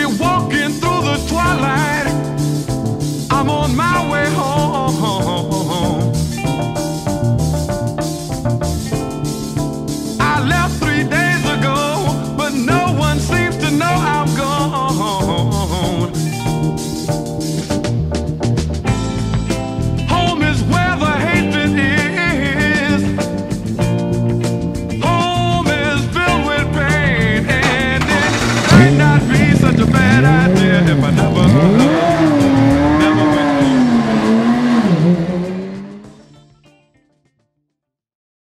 walking through the twilight. I'm on my way home.